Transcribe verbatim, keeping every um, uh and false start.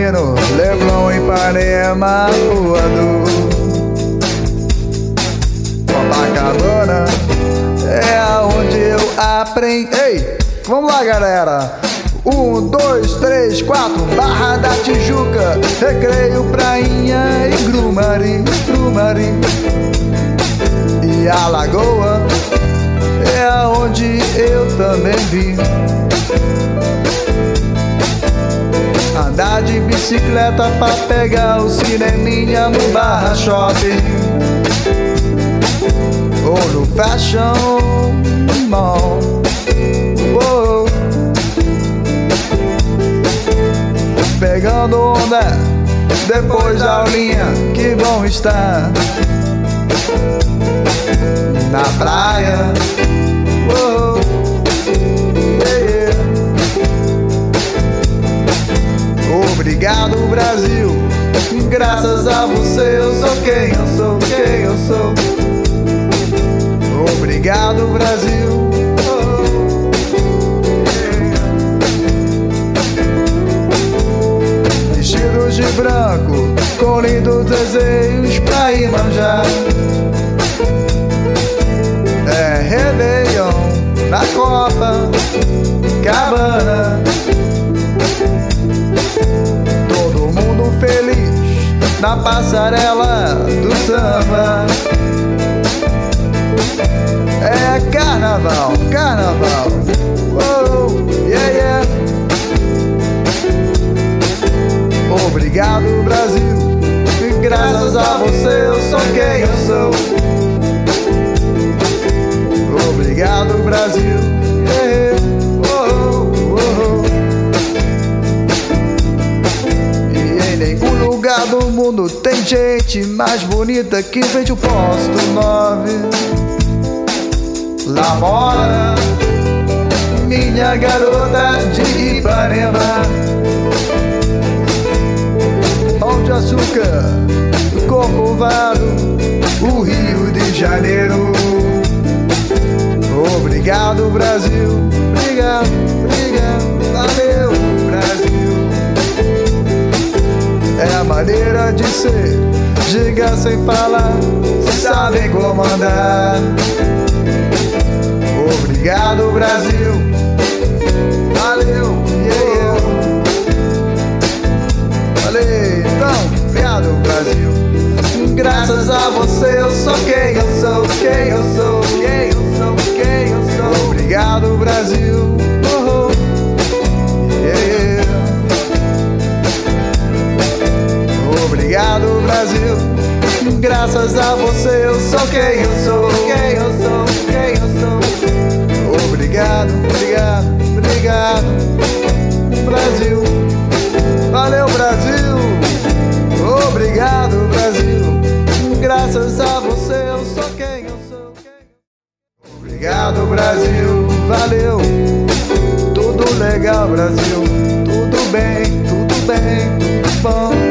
no Leblon, Ipanema, voador. Copacabana é aonde eu aprendi. Ei, vamos lá, galera. Um, dois, três, quatro, Barra da Tijuca, Recreio, Prainha e Grumari, Grumari. E a Lagoa é aonde eu também vim. Andar de bicicleta pra pegar o cineminha no Barra Shopping ou no Fashion Mall. Uou. Pegando onda depois da aulinha, que bom estar na praia. Uou. Yeah. Obrigado, Brasil, graças a você eu sou quem eu sou, quem eu sou. Obrigado, Brasil. Vestidos de branco, com lindos desejos pra ir manjar. É Réveillon na Copa Cabana. Todo mundo feliz na passarela do samba. É carnaval, carnaval. Oh, yeah, yeah. Obrigado, Brasil, e graças a você eu sou quem eu sou. Obrigado, Brasil. Yeah. Oh, oh, oh. E em nenhum lugar do mundo tem gente mais bonita que vende o posto nove. Lá mora minha garota de Ipanema. Pão de açúcar, Corcovado, o Rio de Janeiro. Obrigado, Brasil, obrigado, obrigado, valeu, Brasil. É a maneira de ser, diga sem falar, sabem comandar. Obrigado, Brasil, valeu, yeah, yeah. Falei, então, obrigado, Brasil. Graças a você eu sou quem eu sou, quem eu sou, quem eu sou, quem eu sou. Obrigado, Brasil. Oh, yeah. Obrigado, Brasil. Graças a você eu sou quem eu sou, quem eu sou, quem eu sou. Obrigado, obrigado, obrigado, Brasil. Valeu, Brasil. Obrigado, Brasil. Graças a você eu sou quem eu sou. Obrigado, Brasil. Valeu. Tudo legal, Brasil. Tudo bem, tudo bem, tudo bom.